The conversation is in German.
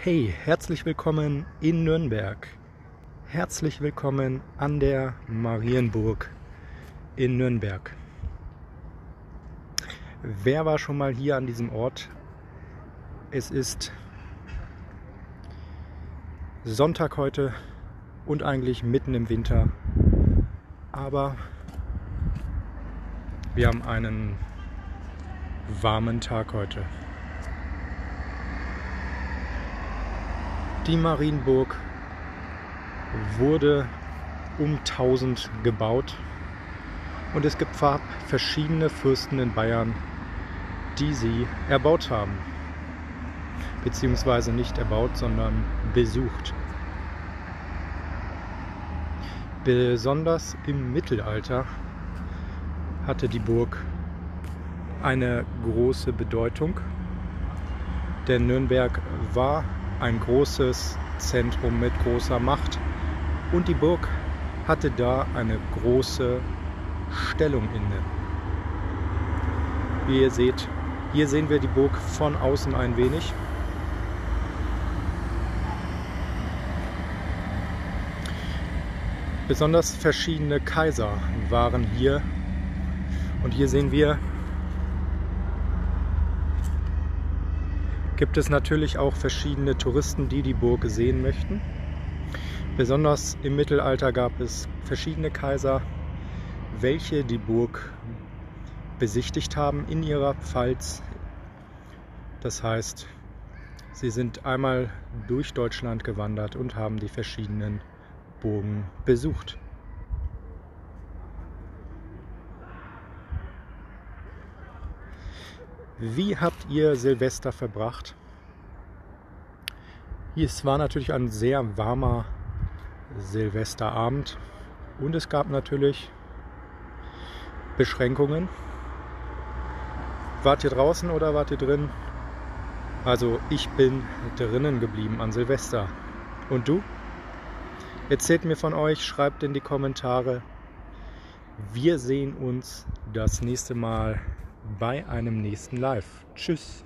Hey, herzlich willkommen in Nürnberg. Herzlich willkommen an der Marienburg in Nürnberg. Wer war schon mal hier an diesem Ort? Es ist Sonntag heute und eigentlich mitten im Winter. Aber wir haben einen warmen Tag heute. Die Marienburg wurde um 1000 gebaut und es gibt verschiedene Fürsten in Bayern, die sie erbaut haben. Beziehungsweise nicht erbaut, sondern besucht. Besonders im Mittelalter hatte die Burg eine große Bedeutung, denn Nürnberg war ein großes Zentrum mit großer Macht und die Burg hatte da eine große Stellung inne. Wie ihr seht, hier sehen wir die Burg von außen ein wenig. Besonders verschiedene Kaiser waren hier und hier sehen wir, gibt es natürlich auch verschiedene Touristen, die die Burg sehen möchten. Besonders im Mittelalter gab es verschiedene Kaiser, welche die Burg besichtigt haben in ihrer Pfalz. Das heißt, sie sind einmal durch Deutschland gewandert und haben die verschiedenen Burgen besucht. Wie habt ihr Silvester verbracht? Es war natürlich ein sehr warmer Silvesterabend und es gab natürlich Beschränkungen. Wart ihr draußen oder wart ihr drin? Also ich bin drinnen geblieben an Silvester. Und du? Erzählt mir von euch, schreibt in die Kommentare. Wir sehen uns das nächste Mal bei einem nächsten Live. Tschüss!